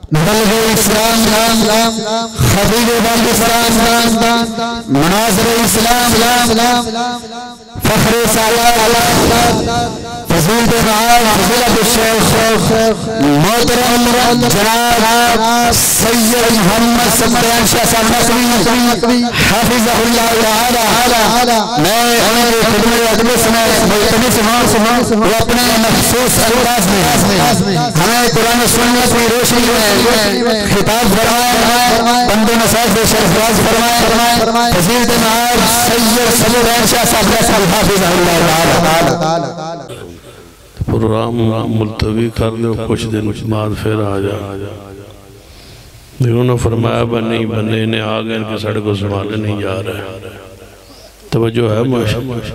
بلغ اسلام حبیب پاکستان مناظر اسلام فخر سالات فضیلت معاذ فضیلت الشیخ محترم جناب سید محمد سبطین شاہ صاحب نقوی حافظہ اللہ تعالی میں ہمارے خدمت اقدس میں ملتمس ہوں وہ اپنے مخصوص انداز میں ہمیں قرآن سنت کی روشنی میں خطاب فرمائے بند نصیحت سرفراز فرمائے فضیلت معاذ سید سبطین شاہ صاحب حافظہ اللہ تعالی پروگرام ملتوی کر دے کچھ دن بعد پھر آ جا انہوں نے فرمایا بنے انہیں آگئے ان کے سڑے کو سنبھالے نہیں جا رہے توجہ ہے ماشاءاللہ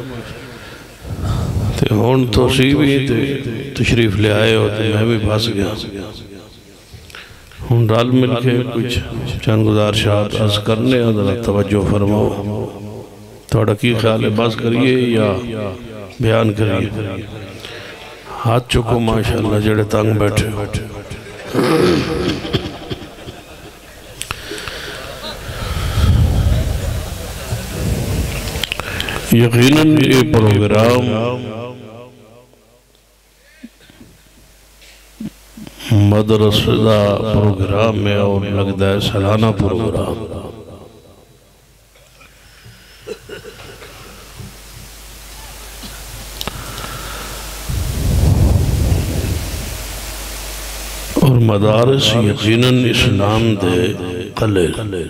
ہون تو سی بھی تشریف لے آئے ہوتے میں بھی پھنس گیا ہون رال مل کے کچھ چند گزارشات عرض کرنے حضرت توجہ فرماؤ تھوڑا کی خیال ہے بس کریے یا بیان کریے ہاتھ چکو ماشاءاللہ جڑے تانگ بیٹھے یقیناً یہ پروگرام مدرسہ پروگرام میں اور لگتا ہے سالانہ پروگرام اور مدارس یقیناً اسلام دے قلعے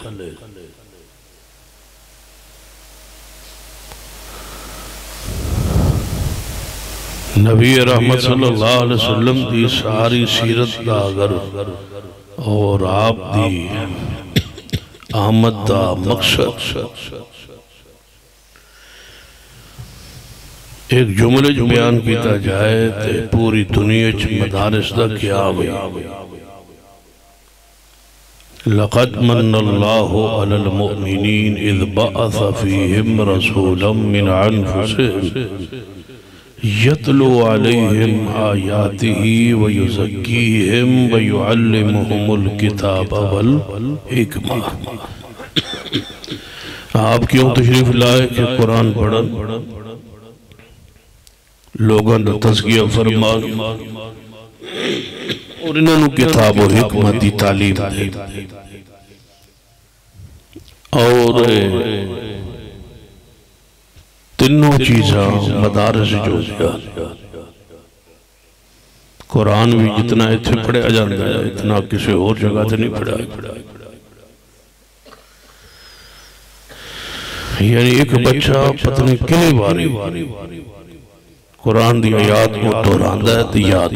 نبی رحمت صلی اللہ علیہ وسلم دی ساری سیرت دا اگر اور آپ دی آمد دا مقصد ایک جملے جو بیان کیتا جائے تے پوری دنیا چ مدارس دا قیام لقد من اللہ علی المؤمنین اذ بعث فیہم رسولا من انفسہم یتلو علیہم آیاتہ ویزکیہم ویعلمہم الکتاب والحکمہ آپ کیوں تشریف لائے کہ قرآن پڑھن لوگوں نے تذکیہ فرمان اور انہوں نے کتاب و حکمت دی تعلیم دے اور تینوں چیزاں مدارس جو دیا قرآن بھی جتنا اتنے پڑھا جاندہ ہے اتنا کسی اور جگہ تھے نہیں پڑھا یعنی ایک بچہ پتنی کئی باری قرآن دی آیات کو دہراندہ ہے تو یاد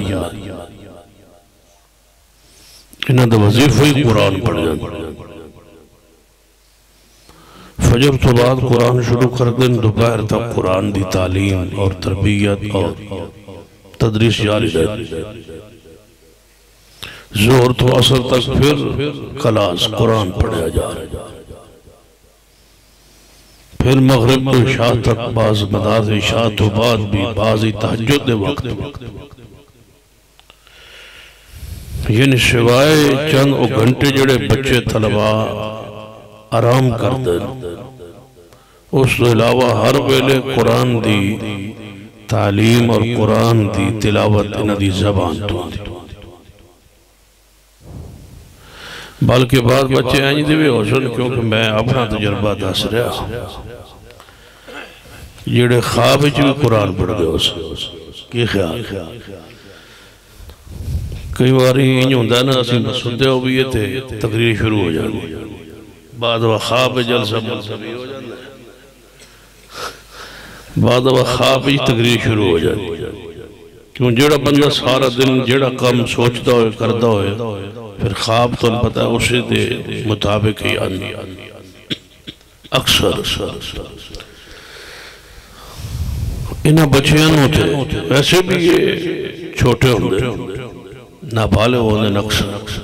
انہاں دا وظیفہ قرآن پڑھ جاندہ فجر تو بعد قرآن شروع کر دیں دوپہر تک قرآن دی تعلیم اور تربیت اور تدریس جاری رہتی زہر تو عصر تک پھر کلاس قرآن پڑھا جا رہا پھر مغرب تو شاہ تک بعض مدارس شاہ تو بعد بھی بعضی تہجد وقت یعنی سوائے چند او گھنٹے جڑے بچے طلبہ آرام کر دیں اس تو علاوہ ہر ویلے قرآن دی تعلیم اور قرآن دی تلاوت انہ دی زبان تو بلکہ بعض بچے آئیں دی بھی حسن کیونکہ میں اپنا تجربہ دس رہا جڑے خواب جو قرآن پڑھ گئے اس کی خیال کئی باری انہوں ہوندہ نا اسی مسودے ہو بھی یہ تھے تقریر شروع ہو جانے بعد وہ خواب جلسہ ملتوی ہو جانے بعد وہ خواب تقریر شروع ہو جانے کیوں جڑا بندہ سارا دن جڑا کام سوچتا ہوئے کردہ ہوئے پھر خواب تو پتہ ہے اسے دے مطابق ہی آنی اکثر انہاں بچیاں ہوتے ویسے بھی یہ چھوٹے ہوندے نابالغ ہوندے نقص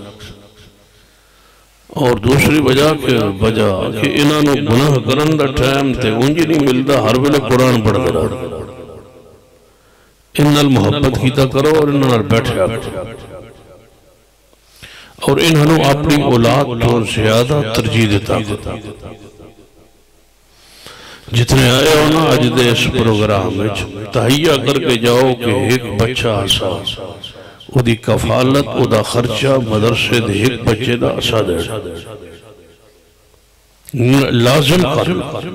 اور دوسری وجہ کہ انہاں نو گناہ کرن دا ٹائم تے انجی نہیں ملتا ہر ویلے قرآن پڑھ کر انہاں محبت کیتا کرو اور انہاں بیٹھے کرو اور انہوں اپنی اولاد تو زیادہ ترجیح دیتا جتنے آئے ہو نا اج دے اس پروگرام میں تہیہ کر کے جاؤ کہ ایک بچہ آسا او دی کفالت او دا خرچہ مدرسے دے ایک بچے دا آسا دے لازم کر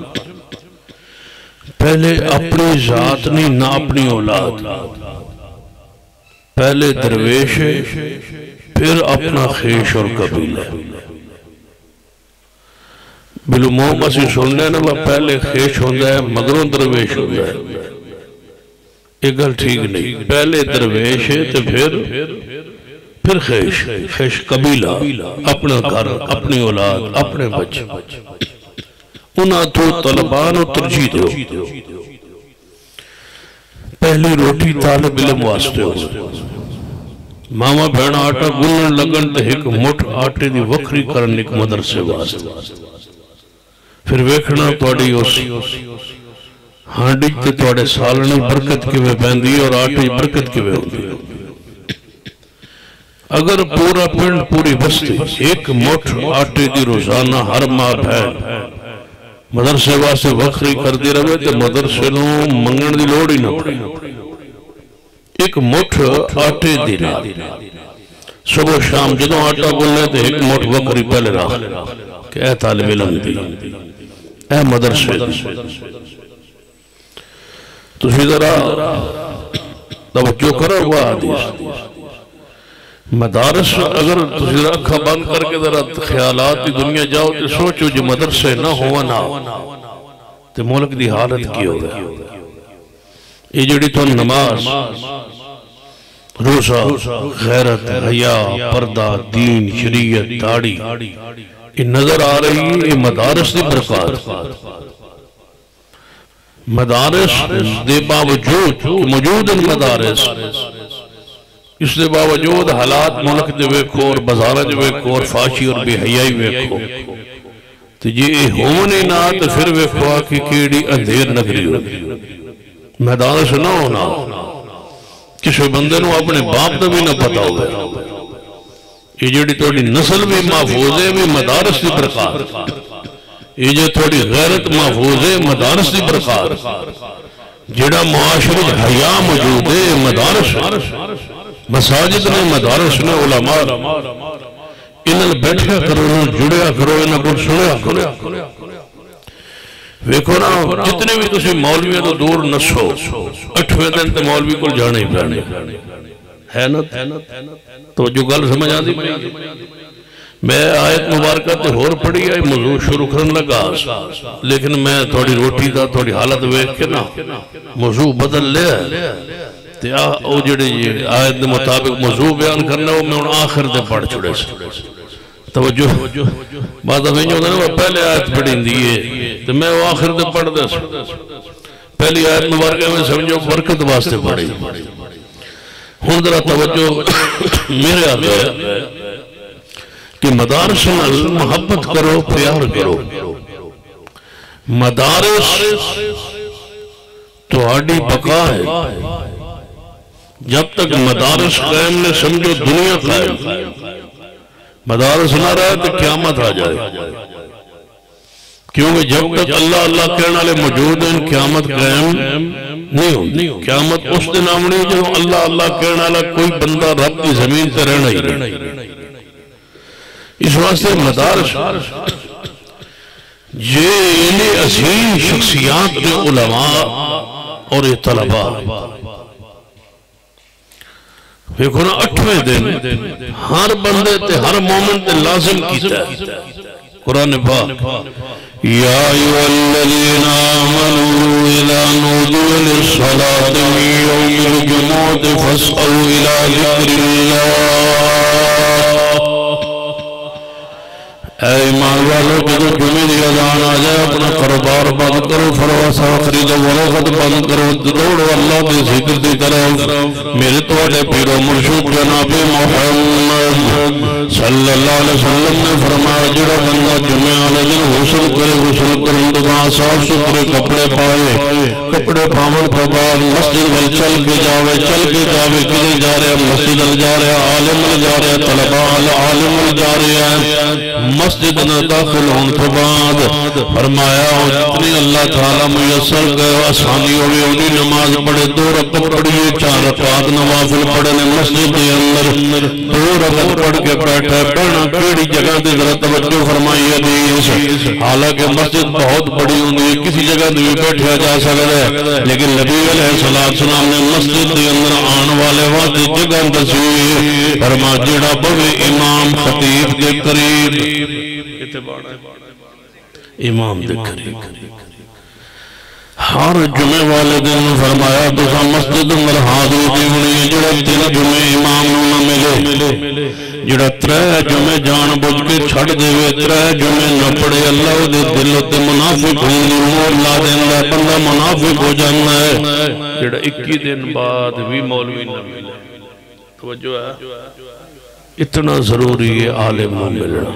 پہلے اپنی ذات نہیں نہ اپنی اولاد پہلے درویش ہے پھر اپنا خیش اور قبیلہ بالعموم اسی سننے نا پہلے خیش ہوندہ ہے مگروں درویش ہوندہ ہے ایک گل ٹھیک نہیں پہلے درویش ہے تو پھر خیش قبیلہ اپنا گھر اپنی اولاد اپنے بچے انہاں تو طلبان و ترجیح دو پہلی روٹی طالب علم واسطے ہو ماما بہنا آٹا گلن لگن تے ایک مٹھ آٹے دی وکری کرن ایک مدرسے واسطے پھر ویکھنا توڑی اس ہانڈی تے توڑے سالنی برکت کے میں بہندی اور آٹے برکت کے میں ہوندی اگر پورا پنڈ پوری بستی ایک مٹھ آٹے دی روزانہ ہر ماہ بہن مدرسے واسطے وکری کر دی رہے تے مدرسے نو منگن دی لوڑ ہی نہ پڑے ایک مٹھ آٹے دی رہا صبح شام جدوں آٹا گلنے تے ایک مٹھ وکری پہلے رہا کہ اے طالب علم دی اے مدرسے تو اسی طرح توجہ کرو ہوا حدیث مدارس اگر تسی رکھا بند کر کے ذرا خیالات کی دنیا جاؤ تو سوچو جو مدرسے نہ ہوا نہ تو ملک دی حالت کی ہوگا یہ جڑی تو نماز روزہ غیرت حیاء پردہ دین شریعت داڑھی یہ نظر آ رہی ہے یہ مدارس دی برکات مدارس دے باوجود موجود ان مدارس اس دے باوجود حالات ملک دے ویکھو اور بازارہ دے ویکھو اور فاشی اور بے حیائی ویکھو تو یہ ہونے نہ تو پھر ویکھو کہ کیڑی اندھیر نگری ہوگی مدارس نہ ہونا کسی بندے نو اپنے باپ دا بھی نہ پتا ہوگا یہ جڑی توڑی نسل بھی محفوظ ہے بھی مدارس دی برکات یہ جو توڑی غیرت محفوظ ہے مدارس دی برکات جڑا معاشرہ حیاء موجود ہے مدارس مساجد نے مدارس نے علماء انہاں بیٹھیا کرو جڑیا کرو انہاں کو سنیا کرو ویکھو نا جتنے بھی تسی مولوی تو دور نسو 8ویں دن تے مولوی کو جانے ہی پڑنے ہے نا تو جو گل سمجھ آتی میں آیت مبارکہ تے ہور پڑھی ہے موضوع شروع کرن لگا لیکن میں تھوڑی روٹی دا تھوڑی حالت ویکھ کے نا موضوع بدل لیا تے او جڑے آیت دے مطابق موضوع بیان کرنا وہ میں ان آخر دے پڑھ چھوڑے سے توجہ بات افین جو ہوتا ہے پہلے آیت پڑھی دیئے تو میں وہ آخر دے پڑھ دے سے پہلی آیت مبارکہ میں سمجھو برکت واسطے پڑھی ہون ذرا توجہ میرے آتے ہے کہ مدارس محبت کرو پیار کرو مدارس تو آڈی بقا ہے جب تک مدارس قائم نے سمجھو دنیا قائم مدارس نہ رہے تو قیامت آ جائے کیونکہ جب تک اللہ اللہ کہنے والے موجود ہیں قیامت قائم نہیں ہوتی قیامت اس دن آمنی جو اللہ اللہ کہنے والا کوئی بندہ رب کی زمین سے رہنا ہی رہنا اس واسطے مدارس یہ عظیم شخصیات کے علماء اور یہ طلباء دیکھو نا 8ویں دن ہر بندے تے ہر مومن تے لازم کیتا ہے قرآن پاک یا ایوہ الذین آمنوا اذا نودوا للصلاة من یوم الجمعۃ فاسعوا الی ذکر اللہ اے ایمان والو جدو جمعے دی اذان آ جائے اپنا کاروبار بند کرو فروخت خرید و فروخت بند کرو دوڑو اللہ کے ذکر دی طرف میرے تواڈے پیر و مرشد جناب محمد صلی اللہ علیہ وسلم نے فرمایا جڑا بندہ جمعے والے دن غسل کرے غسل کرن تو بعد صاف ستھرے کپڑے پائے کپڑے پاون تو بعد مسجد ول چل کے جاوے کدھر جا رہے مسجد ول جا رہے عالم ول جا رہے طلباء عالم ول جا رہے ہیں مسجد میں داخل ہونے کے بعد فرمایا جتنی اللہ تعالیٰ میسر گئے آسانی ہوئی انہی نماز پڑھے 2 رکعت پڑھیے 4 رکعت نوافل پڑھنے مسجد کے اندر 2 رکعت پڑھ کے بیٹھے پڑھنا کیڑی جگہ دے ذرا توجہ فرمائی حدیث حالانکہ مسجد بہت بڑی ہوندی کسی جگہ نہیں بیٹھا جا سکتا ہے لیکن نبی علیہ السلام نے مسجد کے اندر آن والے وقت جگہ دسی فرمایا جڑا بوے امام خطیب کے قریب امام دے قریب ہر جمعے والے دن فرمایا تسا مسجد اندر حاضری دیونی جڑا 3 جمعے امام نہ ملے جڑا 3 جمعے جان بوجھ کے چھڑ دے 3 جمعے نہ پڑے اللہ دے دل تے منافق ہوندی مور لا دیندا بندہ منافق ہو جاندا ہے جڑا 21 دن بعد بھی مولوی نہ ملے توجہ ہے اتنا ضروری ہے عالم نہ ملنا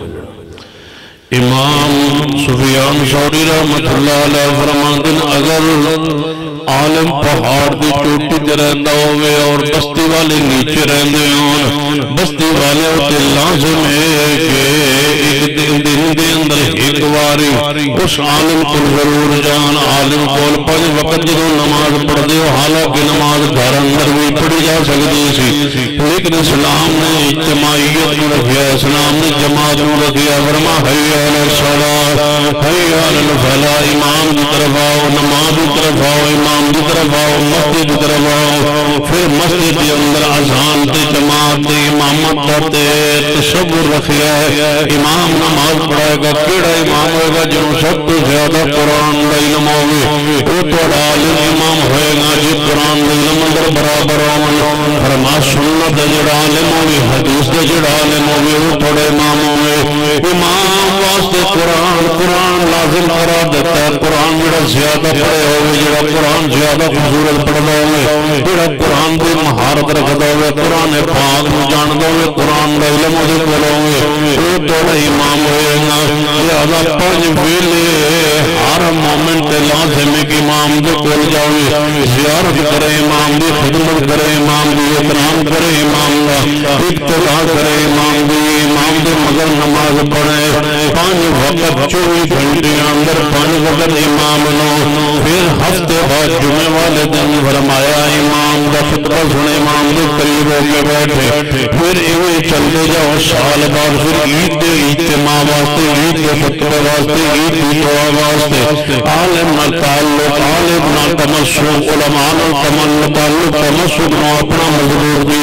امام سفیان ثوری رحمت اللہ علیہ فرماندن اگر عالم پہاڑ دی چوٹی تے رہندا ہوئے اور بستی والے نیچے رہندے ہون بستی والے ہوتے لازم ہے کہ ایک دن دے اندر ایک واری اس عالم کو ضرور جان عالم کول 5 وقت جو نماز پڑھ دے حالانکہ نماز گھر اندر بھی پڑھی جا سکتی سی لیکن اسلام نے اجتماعیت میں رکھیا اسلام نے جماعت میں رکھیا فرما حی علی الصلاۃ حی علی الفلاح امام کی طرف آؤ نماز کی طرف آؤ امام کی طرف آؤ مسجد کی طرف آؤ پھر مسجد کے اندر اذان تے جماعت تے امامت تے تصور رکھیا ہے امام نماز پڑھائے گا کیڑا امام ہوئے گا جنہوں سب تو زیادہ قرآن دا علم ہوگی وہ تو عالم امام ہوئے گا جی قرآن دا علم اندر برابر ہوگی فرما سنت دا جڑا عالم ہوگی حدیث دا جڑا عالم ہوگی وہ تھوڑے امام ہوگی امام واسطے قرآن لازم قرار دیتا ہے قرآن جڑا زیادہ پڑھے ہوگی جڑا قرآن زیادہ خوبصورت پڑھتا ہوگی جڑا قرآن دی مہارت رکھتا ہوگی قرآن پاک میں جانتا ہوگی قرآن دا علم ہوگی ہوگی وہ تھوڑا امام ہوئے گا لہذا 5 ویلے ہر مومنٹ لازم ہے کہ امام دے کول جاوے زیارت کرے امام دی خدمت کرے امام دی احترام کرے امام دا اتباع کرے امام دے مگر نماز پڑھے 5 وقت 24 گھنٹے اندر 5 وقت امام نو پھر ہفتے بعد جمعے والے دن فرمایا امام دا خطبہ سنے امام دے قریب ہو کے بیٹھے پھر ایویں چلتے جاؤ سال بعد پھر عید دے اجتماع واسطے عید دے خطبہ واسطے عید دی دعا واسطے عالم نہ تعلق عالم نہ تمسک علماء نہ تعلق تمسک نہ اپنا مضبوط دی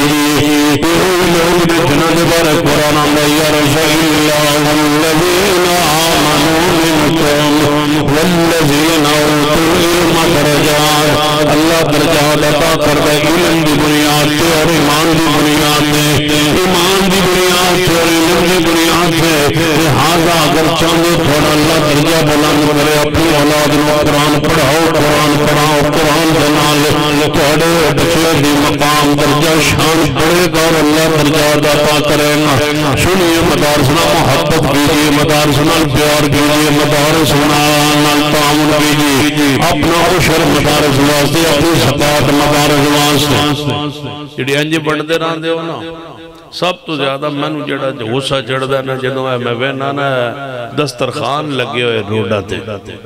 لوگ جنہاں دے بارے قرآن آندا یا رسول اللہ والذین آمنوا منکم والذین اوتوا العلم درجات اللہ درجات عطا کرتا ہے علم دی بنیاد تے اور ایمان دی بنیاد تے ایمان دی بنیاد تے اور علم دی بنیاد تے لہذا اگر چاہتے تھوڑا اللہ درجہ بلند کرے اپنی اولاد نو قرآن پڑھاؤ قرآن دنال تھوڑے بچے دی مقام درجہ شان پڑے گا اور اللہ درجہ عطا کرے گا سنیے مدارسنا محبت کیجیے مدارسنا پیار کیجیے مدارسنا تعاون کیجیے اپنا عشر مدارس واسطے اپنی زکات مدارس واسطے جڑی انجی بنتے رہندے ہو نا سب تو زیادہ میں نو جڑا غصہ چڑھدا ہے نا جدوں میں وینا نا دسترخوان لگے ہوئے روڈا تے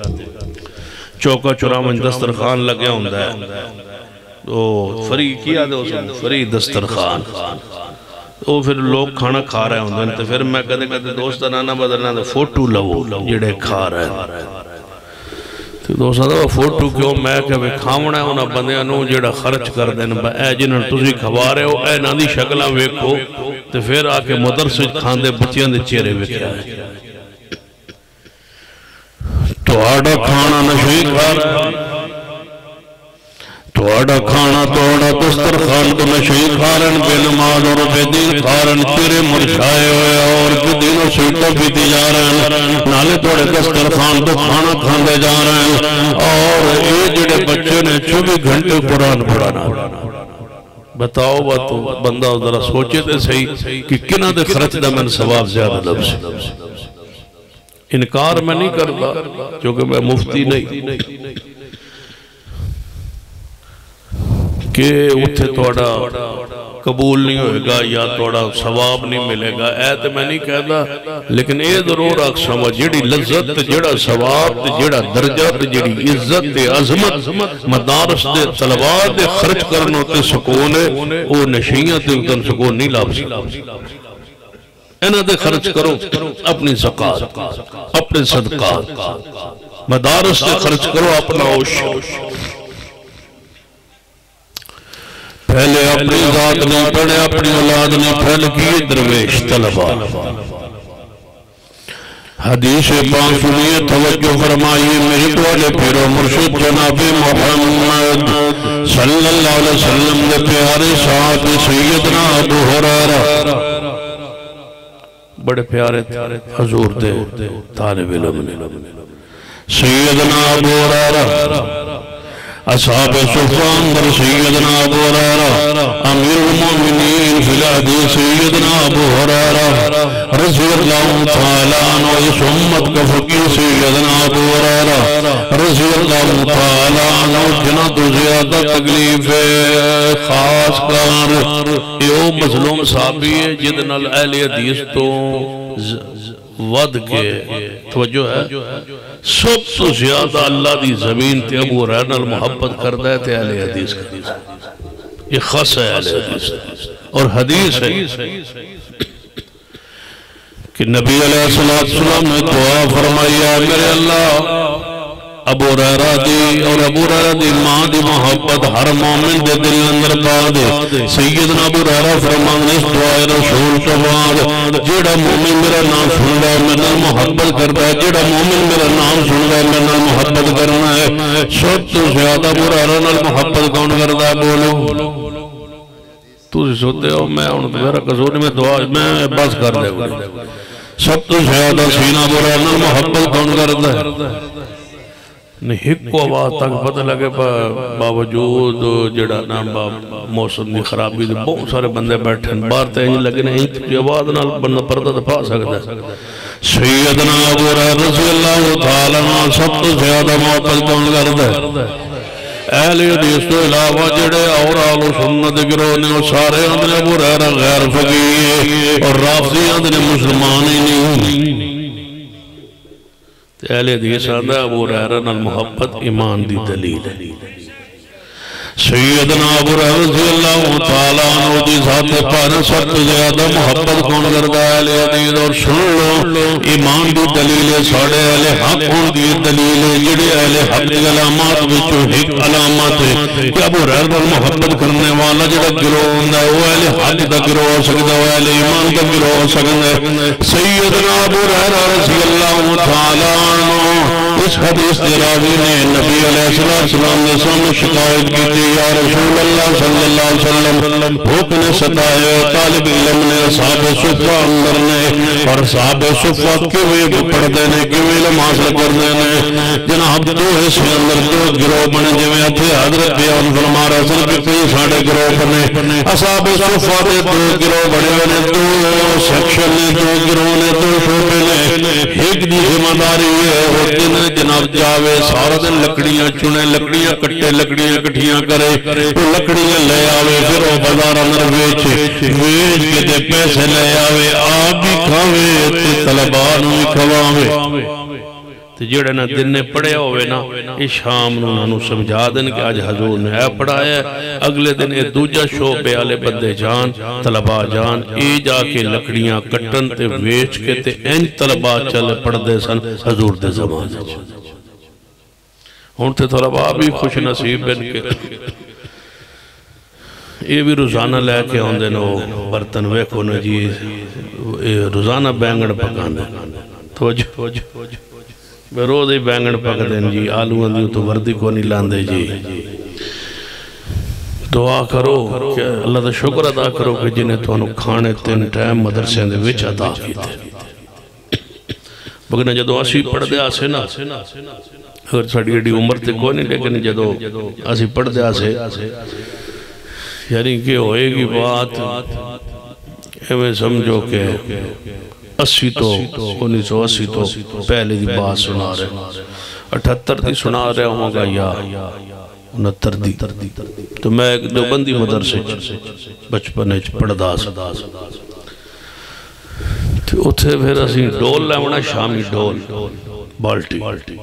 چوکا چوراں دسترخوان لگے ہوندا ہے تو فری کیا دے اس فری دسترخوان وہ پھر لوگ کھانا کھا رہے ہوندے ہیں تو پھر میں کدے کدے دوستاں نہ بدلنا تو فوٹو لو جڑے کھا رہے ہیں تو دوستاں دا فوٹو کیوں میں کہ کھاونا ہے انہاں بندیاں نو جڑا خرچ کر دین اے جنہاں تسی کھوا رہے ہو اے ناں دی شکلاں ویکھو تو پھر آ کے مدرسے کھاندے بچیاں دے چہرے ویکھیا ہے تو آڑا کھانا نشوی کھا توڑا کھانا توڑا دسترخوان تو نشئی کھارن بے نماز اور بے دین کھارن تیرے مرشائے ہوئے اور بے دین و سیٹوں بھی جا رہے ہیں نالے توڑے دسترخوان تو کھانا کھاندے جا رہے ہیں اور یہ جڑے بچے نے 24 گھنٹے قرآن پڑھانا بتاؤ باتو بندہ ذرا سوچے تھے صحیح کہ کنہ دے خرچ دا میں ثواب زیادہ لفظ انکار میں نہیں کرتا کیونکہ میں مفتی نہیں کہ اتھے توڑا قبول نہیں ہوئے گا یا توڑا ثواب نہیں ملے گا تو میں نہیں کہتا لیکن اے ضرور آکھ سمجھ جڑی لذت جڑا ثواب جڑا درجہ جڑی عزت عظمت مدارس دے طلبات دے خرچ کرنوں تے سکون ہے وہ نشیاں تے اتن سکون نہیں لابسی انہاں دے خرچ کرو اپنی زکاة اپنے صدقات مدارس دے خرچ کرو اپنا اوش پہلے اپنی ذات نہیں پڑھے اپنی اولاد نہیں پھیل کی درویش طلبہ حدیث پاک سنیے توجہ فرمائیے میرے دوالے پیرو مرشد جناب محمد صلی اللہ علیہ وسلم دے پیارے صاحب سیدنا ابو ہریرہ بڑے پیارے حضور دے طالب علم سیدنا ابو ہریرہ اصحاب صفان در سیدنا ابو ہریرہ امیر المومنین فی الحدیث سیدنا ابو ہریرہ رضی اللہ تعالیٰ عنہ اس امت کا فقیر سیدنا ابو ہریرہ رضی اللہ تعالیٰ عنہ جنہ تو زیادہ تکلیف خاص کر یہ مظلوم صحابی ہے جدنال اہل حدیث تو ود کے توجہ ہے سب تو زیادہ اللہ دی زمین تے ابو ہریرہ محبت کردہ ہے تے اہل حدیث کا یہ خاص ہے اہل حدیث اور حدیث ہے کہ نبی علیہ السلام نے دعا فرمایا میرے اللہ ابو ہریرہ دی اور ابو ہریرہ دی ماں دی محبت ہر مومن دے دل اندر پا دے سیدنا ابو ہریرہ فرمان اس دعائے رسول تو بعد جیڑا مومن میرا نام سن رہا ہے میرا محبت کرتا ہے جیڑا مومن میرا نام سن رہا ہے میرا محبت کرنا ہے سب تو زیادہ ابو ہریرہ محبت کون کرتا ہے بولو تو سوتے ہو میں میرا قصور میں دعا میں بس کر دے سب تو زیادہ سینہ ابو ہریرہ محبت کون کرتا ہے نہیں ایک کو آواز تک پتہ لگے باوجود جڑا نام موسم دی خرابی دے بہت سارے بندے بیٹھیں بار تہنی لگے نہیں کی آواز نال بندہ پردہ دفاع سکتا ہے سیدنا ابو ہریرہ رضی اللہ تعالیٰ سب تو زیادہ محبت کون کرتا ہے اہل حدیث تو علاوہ جڑے اور آل و سنت گروہ نے وہ سارے اندر ابو ہریرہ غیر فقیہ اور رافضی اندر مسلمان ہی نہیں اہل حدیث آدھا ابو ہریرہ محبت ایمان دی دلیل ہے سیدنا ابو ہریرہ رضی اللہ تعالیٰ عنہ دی ذات پانا سب سے زیادہ محبت کون کرتا ہے اہل حدیث اور سن لو ایمان دی دلیل ہے ساڑھے اہل حق ہون دی دلیل ہے جڑے اہل حق دی علامات بچو ایک علامات ہے کہ ابو ہریرہ محبت کرنے والا جڑا گروہ ہوندہ ہے وہ اہل حق دا گروہ ہو سکتا ہے وہ اہل ایمان دا گروہ ہو سکتا ہے سیدنا ابو ہریرہ رضی اللہ تعالیٰ عنہ اس حدیث دراوی نے نبی علیہ السلام نے سامنے شکایت کی تھی یا رسول اللہ صلی اللہ علیہ وسلم بھوک نے ستائے طالب علم نے صحاب صفہ اندر نے اور صحاب صفہ کیوئے پڑھ دینے کیوئے علم حاصل کر دینے جناب دو حصے اندر دو گروہ بنے جویں تھے حضرت بیان فرما رسول کے کئی ساڑھے گروہ بنے اصحاب صفہ دے دو گروہ بڑے نے دو سیکشن نے دو گروہ نے دو شعبے نے ایک دی ذمہ داری ہے وہ دن جناب جاوے سارا دن لکڑیاں چنے لکڑیاں کٹے لکڑیاں کٹھیاں کرے وہ لکڑیاں لے آوے پھر وہ بازار اندر ویچ کے دے پیسے لے آوے آپ بھی کھاوے تے طلبان بھی کھواوے تے جڑے نا دن نے پڑھے ہوئے نا اس شام نو سمجھا دن کہ آج حضور نے ہے پڑھایا اگلے دن اے دوجہ شعبے والے بندے جان طلبہ جان اے جا کے لکڑیاں کٹن تے ویچ کے تے این طلبہ چلے پڑھ دے سن حضور دے زمانے ہون تے طلبہ بھی خوش نصیب بن کے یہ بھی روزانہ لے کے ہوں دے نو برتن ویکھو نا جی روزانہ بینگڑ پکان دے توجہ میں روز ہی بینگڑ پک دیں جی آلو اندیو تو وردی کو نہیں لاندے جی دعا کرو کہ اللہ دا شکر ادا کرو کہ جنہیں تو انہوں کھانے 3 ٹائم مدرسے دے وچ عطا کیتے بگنا جدو اسی پڑھ دے آسے نا اگر ساڑی ایڈی عمر تے کوئی نہیں لیکن جدو اسی پڑھ دے آسے یعنی کہ ہوئے گی بات ہمیں سمجھو کہ 80 تو 1980 تو پہلے دی بات سنا رہے 78 دی سنا رہے ہوں گا یا 69 دی تو میں ایک دیوبندی مدرسے بچپنے پڑھ دا سا تو اتھے پھر اسی ڈول لیونا شامی ڈول بالٹی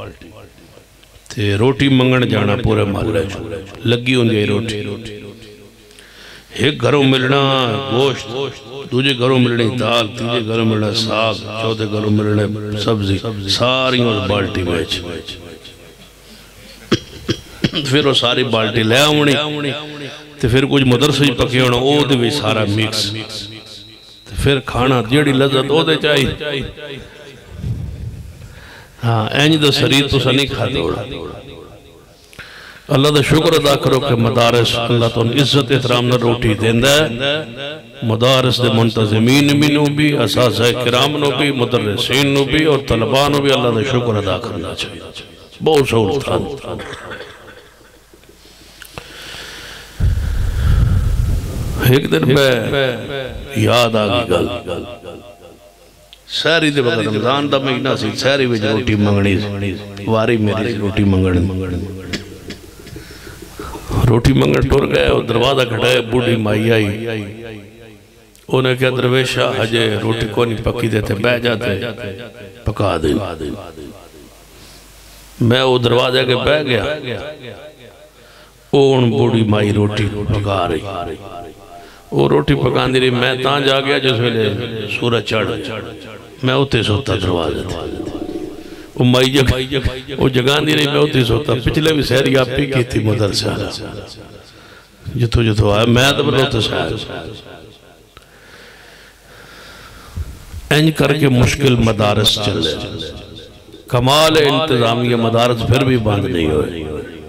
تے روٹی منگن جانا پورے محلے لگی ہوں گئی روٹی ایک گھروں ملنا گوشت دوجے گھروں ملنے دال تیجے گھروں ملنا ساگ چوتھے گھروں ملنے سبزی ساری اور بالٹی بیچ پھر وہ ساری بالٹی لے آؤنی تو پھر کچھ مدرسے پکے ہونا او دے بھی سارا مکس پھر کھانا جیڑی لذت او دے چاہی ہاں اینج دو سرید تو سنی کھا دوڑا اللہ دا شکر ادا کرو کہ مدارس اللہ تو عزت احترام نہ روٹی دیندہ ہے مدارس دے منتظمین نو بھی اساتذہ کرام نو بھی مدرسین نو بھی اور طلباء نو بھی اللہ دا شکر ادا کرنا چاہیے بہت سہولت ایک دن میں یاد آگی گل سہری دے وقت رمضان دا مہینہ سی سہری وچ روٹی منگنی واری میری روٹی منگنی روٹی منگن ٹور گئے اور دروازہ کھڑائے بوڑھی مائی آئی انہیں کہا درویشہ حجے روٹی کو نہیں پکی دیتے بہ جاتے پکا دیں میں وہ دروازہ کے بہ گیا اون بوڑھی مائی روٹی پکا رہی وہ روٹی پکان دی رہی میں تاں جا گیا جس ویلے سورج چڑھ میں ہوتے سوتا دروازہ تھا وہ مائی وہ جگان دی رہی میں ہوتی سوتا پچھلے بھی سہری آپ پی کی تھی مدرسہ جتو آیا میں تو بلوتے سہر اینج کر کے مشکل مدارس چلے کمال انتظامیہ مدارس پھر بھی بند نہیں ہوئے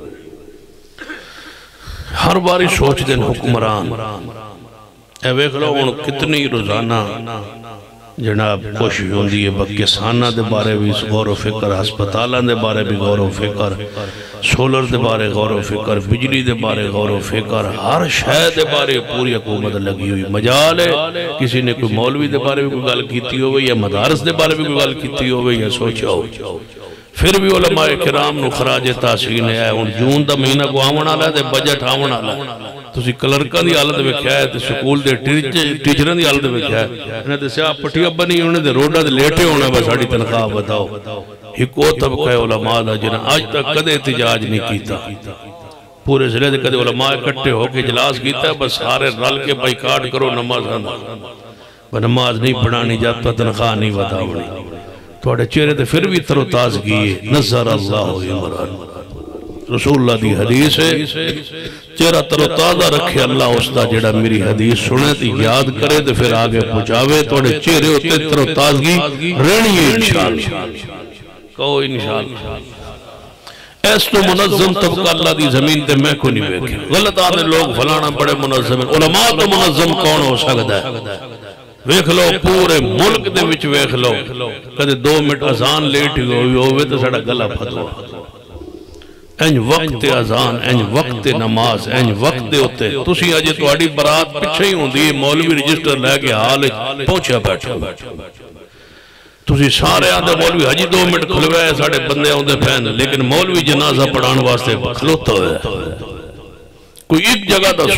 ہر باری سوچ دیں حکمران اے ویکھ لو ان کتنی روزانہ جناب کوشش ہوندی ہے کسانہ دے بارے بھی غور و فکر ہسپتالہ دے بارے بھی غور و فکر سولر دے بارے غور و فکر بجلی دے بارے غور و فکر ہر شے دے بارے پوری حکومت لگی ہوئی مجال ہے کسی نے کوئی مولوی دے بارے بھی کوئی گل کیتی ہوئی یا مدارس دے بارے بھی کوئی گل کیتی ہوئی یا سوچا ہو پھر بھی علماء کرام نو خراج تحسین ہے ان جون دا مہینہ کو آمنا لے دے بجٹ آمنا لے تسی کلرکا دی حالت میں کیا ہے تے سکول دے ٹیچران دی حالت میں کیا ہے انہیں تے سیاہ پٹیا بنی انہیں تے روڈا دے لیٹے ہونا بس ساڑی تنخواہ بتاؤ ہکو طبقہ علماء دا جنہ آج تک کدے احتجاج نہیں کیتا پورے ضلع دے کدے علماء اکٹھے ہو کے اجلاس کیتا ہے بس سارے رل کے بائیکاٹ کرو نماز نماز نہیں پڑھانی جاتا تنخواہ نہیں بتاؤ توڑے چہرے تے پھر بھی تر و تازگی ہے نظر اللہ عمران رسول اللہ دی حدیث ہے چہرہ تر و تازہ رکھے اللہ اس دا جڑا میری حدیث سنے تے یاد کرے تے پھر آگے پہنچاوے توڑے چہرے ہوتے تر و تازگی رہنی ہے انشاءاللہ کہو انشاءاللہ ایس تو منظم طبقہ اللہ دی زمین تے میں کو نہیں بیکھے غلط آنے لوگ فلانا بڑے منظم علماء تو منظم کون ہو سکتا ہے ویکھ لو پورے ملک دے وچ ویکھ لو کدے 2 منٹ اذان لیٹ ہوئی ہوئے تو ساڑا گلہ پھتوا اینج وقت اذان اینج وقت نماز اینج وقت ہوتے تسی آجے تو آڑی برات پچھے ہی ہوں دی مولوی رجسٹر لے کے حال پہنچیا بیٹھا تسی سارے آدھے مولوی حجی 2 منٹ کھلوے ہیں ساڑے بندے آدھے پہن لیکن مولوی جنازہ پڑھان واسطے کھلوتا ہوئے کوئی ایک جگہ دا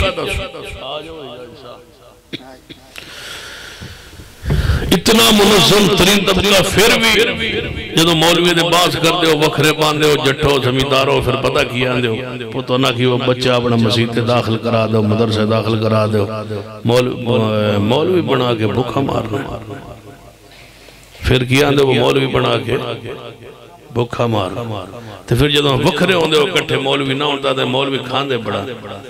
اتنا منظم ترین طبقہ پھر بھی جدو مولوی دے باز کر دے ہو وکھرے باندے ہو جٹھو زمیندارو پھر پتہ کیا دے ہو پتہ نہ کی وہ بچہ اپنا مسجد داخل کرا دے ہو مدرسے داخل کرا دے ہو مولوی بنا کے بھوکا مارنا پھر کیا دے وہ مولوی بنا کے بھوکا مارنا تو پھر جدو وکھرے ہوں دے ہو کٹھے مولوی نہ ہوتا دے مولوی کھان دے بڑا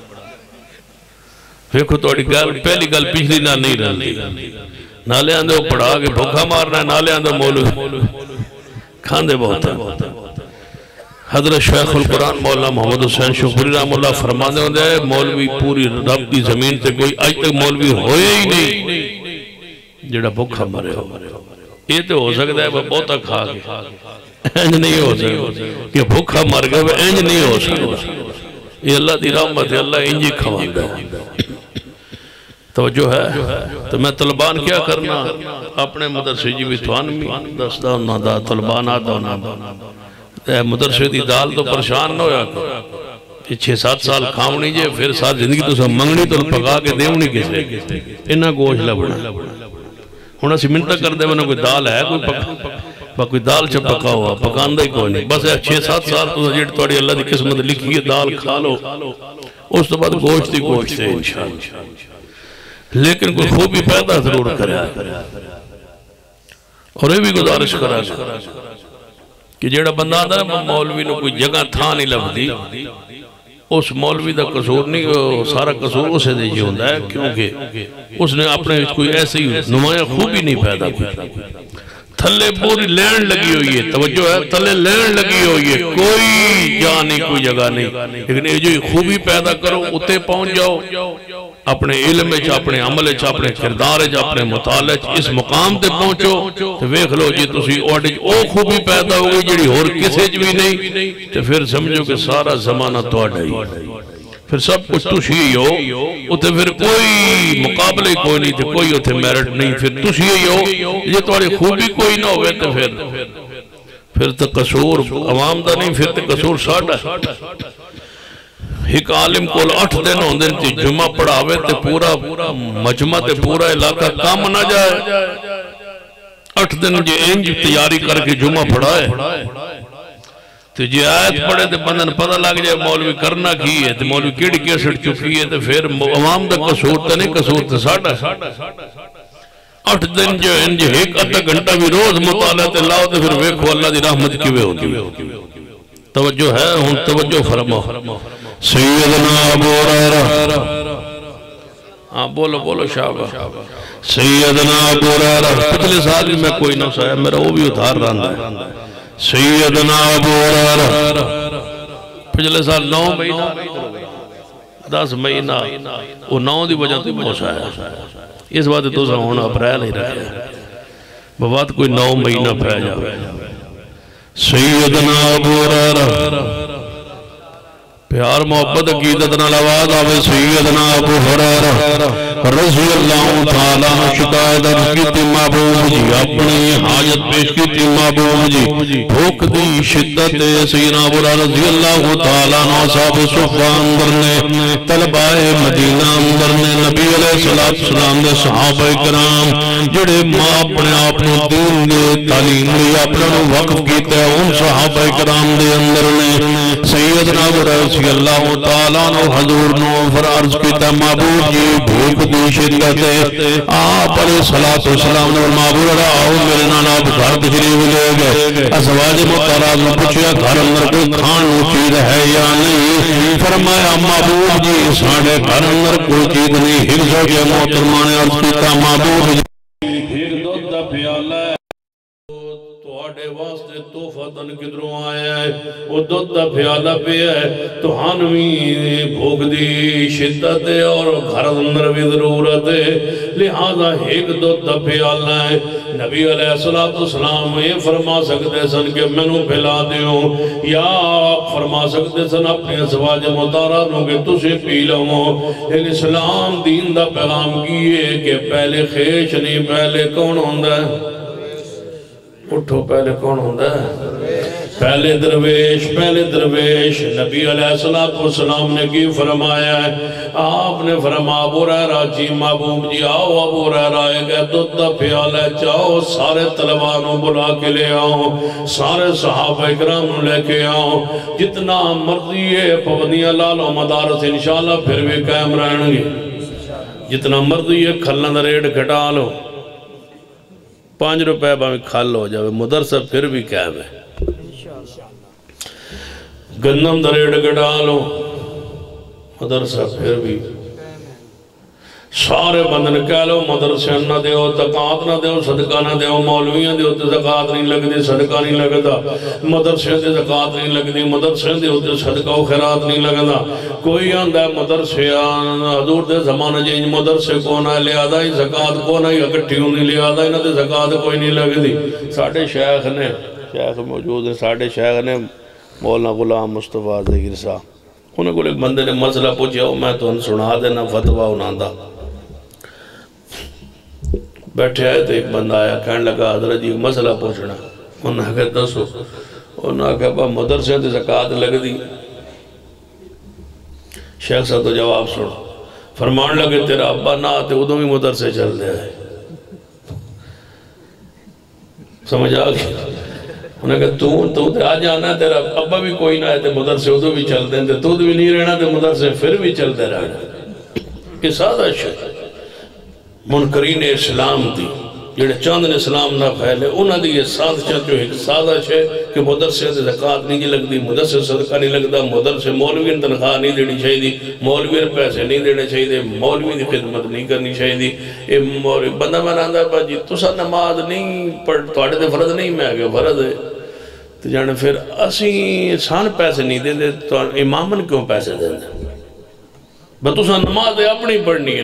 پھر توڑی گل پہلی گل پچھلی نہ نہیں رہی نالے آندے وہ پڑھا کے بھوکا مارنا ہے نالے آندے مولوی کھاندے بہت ہیں حضرت شیخ القرآن مولانا محمد حسین شوپوری رحمہ اللہ فرمانے ہوندے ہیں مولوی پوری رب کی زمین تے کوئی آج تک مولوی ہوئے ہی نہیں جڑا بھوکا مرے ہو. یہ تو ہو سکتا ہے وہ بہتا کھا گیا، اینج نہیں ہو سکتا کہ بھوکا مر گیا وہ اینج نہیں ہو سکتا. یہ اللہ دی رحمت ہے، اللہ انجی کھواندہ ہے. توجہ ہے تو میں طلبان کیا کرنا اپنے مدرسے جی بھی توانمی دستا انہاں دا طلبان آتا انہاں دا مدرسے دی دال تو پریشان نہ ہویا کہ 6-7 سال کھاؤنی جے پھر ساتھ زندگی تو سب منگنی تو پکا کے دیونی کسے انہاں گوش لبنا. ہونا سی منتہ کر دے ونا کوئی دال ہے کوئی پکا کوئی دال چا پکا ہوا پکاندہ ہی کوئی نہیں بس 6-7 سال تو جیڑ توڑی اللہ دی قسمت لکھی ہے دال کھا لو اس تو بعد گوشت ہی گوشت ہے انشاءاللہ. لیکن کوئی خوبی پیدا ضرور کرے اور یہ بھی گزارش کرا کہ جیڑا بندہ آدھا ہے مولوی نے کوئی جگہ تھا نہیں لگ دی اس مولوی دا قصور نہیں سارا قصور اسے دے جو ہوندہ ہے کیونکہ اس نے اپنے کوئی ایسی نمایاں خوبی نہیں پیدا کی. تھلے پوری لین لگی ہوئی ہے توجہ ہے تھلے لین لگی ہوئی ہے کوئی جا نہیں کوئی جگہ نہیں لیکن یہ جو خوبی پیدا کرو اتے پہنچ جاؤ اپنے علم اپنے عمل اپنے کردار اپنے مطالعہ اس مقام تے پہنچو تو ویکھ لو جی تسی او خوبی پیدا ہو گئی جڑی اور کسے بھی نہیں تو پھر سمجھو کہ سارا زمانہ تہاڈا ہی پھر سب کچھ تسی ہی ہو اتے پھر کوئی مقابلے کوئی نہیں تھے کوئی اتے میرٹ نہیں پھر تسی ہی ہو یہ تمہاری خوبی کوئی نہ ہوئے تو پھر تو قصور عوام دا نہیں پھر تو قصور ساڑھا. ایک عالم کو 8 دن ہوندے تھی جمعہ پڑھاوے تے پورا مجمع تے پورا علاقہ کام نہ جائے 8 دن جے انج تیاری کر کے جمعہ پڑھائے تو جی آیت پڑھے تے بندن پتہ لگ جائے مولوی کرنا کی ہے تو مولوی کیڑی کیسٹ چکی ہے تو پھر عوام دا قصور تے نہیں قصور تے ساڑھا 8 دن جو انج ایک آدھا گھنٹہ بھی روز مطالعہ تے لاؤ تو پھر ویکھو اللہ دی رحمت کیوے ہوتی. توجہ ہے ہن توجہ فرماؤ سیدنا ابو ہریرہ ہاں بولو شاہ سیدنا ابو ہریرہ پچھلے سال بھی میں کوئی نہ سایا میرا وہ بھی ادھار رہا ہے. سیدنا ابو ہریرہ پچھلے سال 9 مہینہ 10 مہینہ وہ 9 دی وجہ تو موسیٰ ہے اس بات تو سا ہونا اپریل ہی رہے بات کوئی 9 مہینہ پہ جاوے. سیدنا ابو ہریرہ پیار محبت عقیدت نال آواز آوے سیدنا ابو ہریرہ رضی اللہ تعالیٰ شکایت کی محبوب جی اپنی حاجت پیش کی محبوب جی بھوک دی شدت سیدنا ابو ہریرہ رضی اللہ تعالیٰ صاحب صفہ اندر نے طلبائے مدینہ اندر نے نبی علیہ السلام نے صحابہ کرام جڑے ماں اپنے آپنے دین دے تعلیم دے اپنے وقف کیتے ہیں ان صحابہ کرام دے اندر نے سیدنا ابو ہریرہ اللہ تعالیٰ نے حضور نو فرارض کیتا محبوب جی بھوک دی شدت ہے آپ علیہ السلام نے محبوب آؤ میرے نانا آپ گھر تشریف لے گئے ازواج محترمات نے پوچھا گھر اندر کوئی کھان چیز ہے یا نہیں فرمایا محبوب جی ساڑھے گھر اندر کوئی چیز نہیں حفظ ہو گیا محترمہ نے عرض کیتا محبوب جی ایک دو دا پیالہ ہے توڑے واسطے توفہ دن کدروں آیا ہے وہ دودھ دا پیالہ پہ ہے تو ہانوی بھوک دی شدت ہے اور گھر اندر بھی ضرورت ہے لہذا ایک دودھ دا پیالہ ہے نبی علیہ السلام یہ فرما سکتے سن کہ میں نو پھیلا دیوں یا فرما سکتے سن اپنے ازواج مطارانوں کے تُسے پی لوں لیکن اسلام دین دا پیغام کیے کہ پہلے خیش نہیں پہلے کون ہوندہ ہے اٹھو پہلے کون ہوندہ ہے پہلے درویش نبی علیہ السلام نے کی فرمایا ہے آپ نے فرما ابو ہریرہ جی محبوب جی آؤ ابو ہریرہ ایک دودھ دا پیالہ چاہو سارے طلبانوں بلا کے لے آؤ سارے صحابہ اکرام لے کے آؤ جتنا مرضی ہے پابندیاں لالو مدارس انشاءاللہ پھر بھی قائم رہن گے جتنا مرضی ہے کھلنا دا ریٹ گھٹا لو 5 روپے باہم کھال ہو جاوے مدرسہ پھر بھی قائم ہے گندم دا ریٹ گھٹا لو مدرسہ پھر بھی سارے بندن کہہ لو مدرسے نہ دیو زکات نہ دیو صدقہ نہ دیو مولویاں دیو تے زکات نہیں لگدی صدقہ نہیں لگدا مدرسے تے زکات نہیں لگدی مدرسے دیو تے صدقہ و خیرات نہیں لگدا کوئی آندا ہے مدرسے حضور دے زمانے جے مدرسے کو نہ لہذا ہی زکات کو نہ اکٹھی ہونی لہذا انہاں تے زکات کوئی نہیں لگدی ساڈے شیخ نے شیخ موجود ہیں ساڈے شیخ نے مولانا غلام مصطفیٰ ظہیر صاحب انہیں کو ایک بندے نے مسئلہ پوچھا میں تو سنا دینا فتویٰ انہاں دا بیٹھے آئے تو ایک بندہ آیا کہنے لگا حضرت جی مسئلہ پوچھنا انہوں نے کہا دسو انہوں نے کہا مدرسے تے زکات لگ دی شیخ صاحب تو جواب سنو فرمان لگے تیرا ابا نہ آتے ادھوں بھی مدرسے چل دے آئے سمجھ آگئی انہوں نے کہا تو تے آ جانا تیرا ابا بھی کوئی نہ آئے تے مدرسے ادھوں بھی چل دیں تو بھی نہیں رہنا تے مدرسے پھر بھی چل دے رہنا یہ سادہ شکل منکرین اسلام دی جڑے چاندن اسلام نہ پھیلے انہاں دی یہ سادہ جو ایک سادہ ہے کہ مدرسے تے زکات نہیں لگدی مدرسے صدقہ نہیں لگدا مدرسے مولوی تنخواہ نہیں دینی چاہیے مولوی پیسے نہیں دینے چاہیے مولوی دی خدمت نہیں کرنی چاہیے بندہ میں آندا ہے جی تساں نماز نہیں پڑھ تواڈے تے فرض نہیں میں کہ فرض ہے تو جانے پھر اسی سان پیسے نہیں دیں تو امامن کیوں پیسے دیں بس تساں نماز اپنی پڑھنی ہے